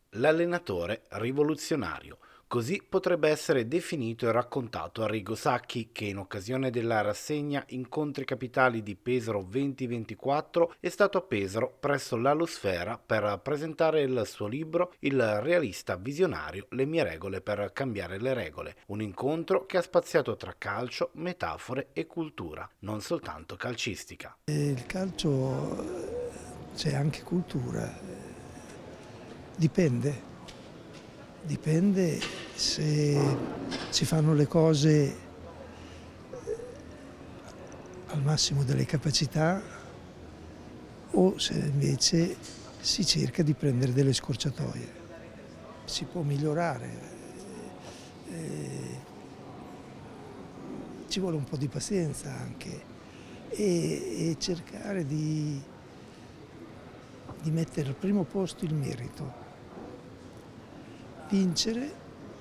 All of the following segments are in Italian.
L'allenatore rivoluzionario. Così potrebbe essere definito e raccontato Arrigo Sacchi, che in occasione della rassegna Incontri Capitali di Pesaro 2024 è stato a Pesaro presso l'Alosfera per presentare il suo libro Il realista visionario, le mie regole per cambiare le regole, un incontro che ha spaziato tra calcio, metafore e cultura, non soltanto calcistica. Il calcio c'è anche cultura, dipende se si fanno le cose al massimo delle capacità o se invece si cerca di prendere delle scorciatoie. Si può migliorare, ci vuole un po' di pazienza anche e cercare di mettere al primo posto il merito. Vincere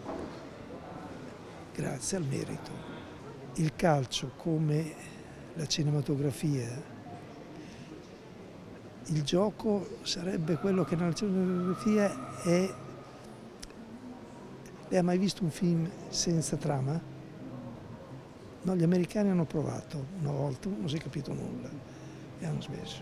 grazie al merito. Il calcio, come la cinematografia, il gioco sarebbe quello che nella cinematografia è... Lei ha mai visto un film senza trama? No, gli americani hanno provato una volta, non si è capito nulla e hanno smesso.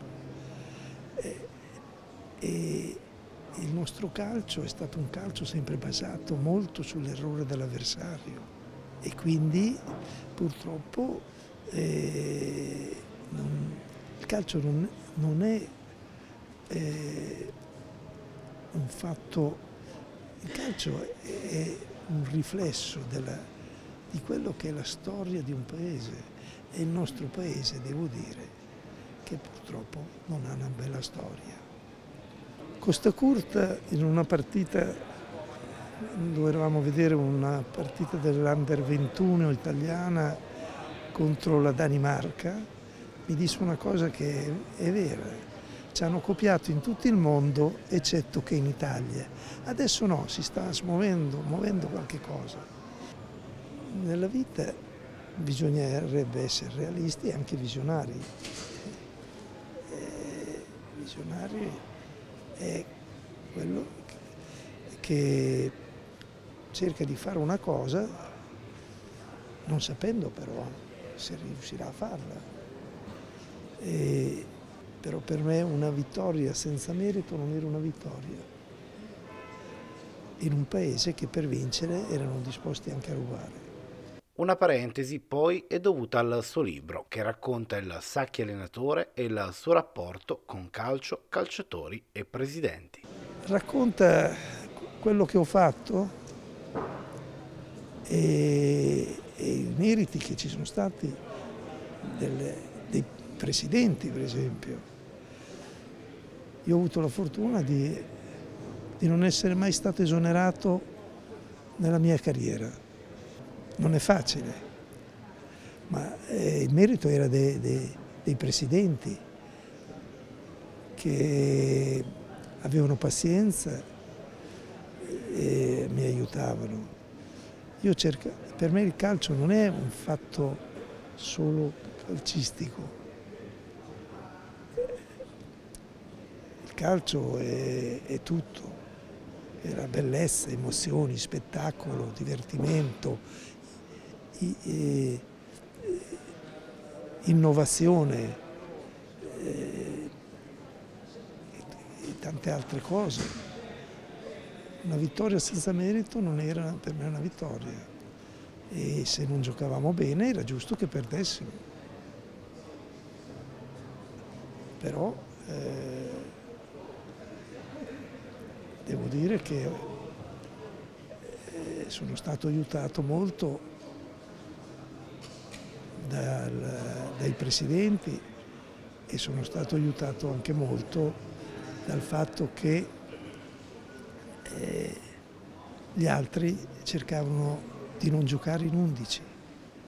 E il nostro calcio è stato un calcio sempre basato molto sull'errore dell'avversario e quindi purtroppo il calcio non è un fatto, il calcio è un riflesso di quello che è la storia di un paese e il nostro paese, devo dire, che purtroppo non ha una bella storia. Costa Curta in una partita, dovevamo vedere una partita dell'Under 21 italiana contro la Danimarca, mi disse una cosa che è vera, ci hanno copiato in tutto il mondo eccetto che in Italia. Adesso no, si sta muovendo qualche cosa. Nella vita bisognerebbe essere realisti e anche visionari. Visionari è quello che cerca di fare una cosa non sapendo però se riuscirà a farla. Però per me una vittoria senza merito non era una vittoria. In un paese che per vincere erano disposti anche a rubare. Una parentesi poi è dovuta al suo libro che racconta il Sacchi allenatore e il suo rapporto con calcio, calciatori e presidenti. Racconta quello che ho fatto e i meriti che ci sono stati dei presidenti, per esempio. Io ho avuto la fortuna di non essere mai stato esonerato nella mia carriera. Non è facile, ma il merito era dei presidenti che avevano pazienza e mi aiutavano. Per me il calcio non è un fatto solo calcistico. Il calcio è tutto, è la bellezza, emozioni, spettacolo, divertimento, innovazione e tante altre cose. Una vittoria senza merito non era per me una vittoria e se non giocavamo bene era giusto che perdessimo. Però devo dire che sono stato aiutato molto dai presidenti e sono stato aiutato anche molto dal fatto che gli altri cercavano di non giocare in 11.